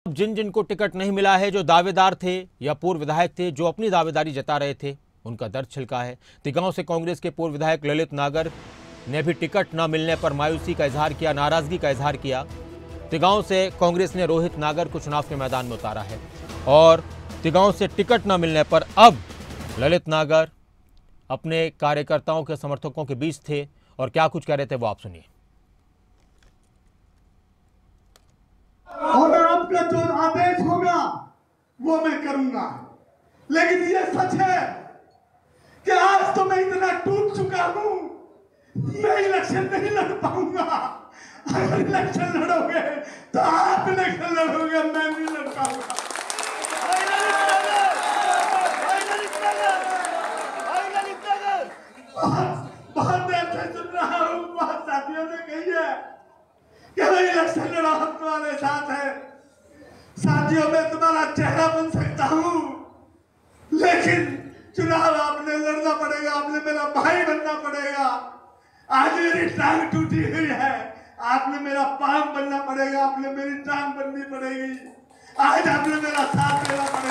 जिन जिन को टिकट नहीं मिला है, जो दावेदार थे या पूर्व विधायक थे जो अपनी दावेदारी जता रहे थे, उनका दर्द छिलका है। तिगांव से कांग्रेस के पूर्व विधायक ललित नागर ने भी टिकट न मिलने पर मायूसी का इजहार किया, नाराजगी का इजहार किया। तिगांव से कांग्रेस ने रोहित नागर को चुनाव के मैदान में उतारा है और तिगांव से टिकट न मिलने पर अब ललित नागर अपने कार्यकर्ताओं के समर्थकों के बीच थे और क्या कुछ कह रहे थे वो आप सुनिए। और आपका जो आदेश होगा वो मैं करूंगा, लेकिन ये सच है कि आज तो मैं इतना टूट चुका हूं, मैं इलेक्शन नहीं लड़ पाऊंगा। अगर इलेक्शन लड़ोगे तो आप इलेक्शन लड़ोगे, मैं नहीं लड़ पाऊंगा। बहुत देर से सुन रहा हूं, बहुत साथियों ने कही है कि मैं इलेक्शन लड़ा, हम तुम्हारे साथ है। साथियों, मैं तुम्हारा चेहरा बन सकता हूं, लेकिन चुनाव आपने लड़ना पड़ेगा, आपने मेरा भाई बनना पड़ेगा। आज मेरी टांग टूटी हुई है, आपने मेरा पांव बनना पड़ेगा, आपने मेरी टांग बननी पड़ेगी। आज आपने मेरा साथ देना पड़ेगा।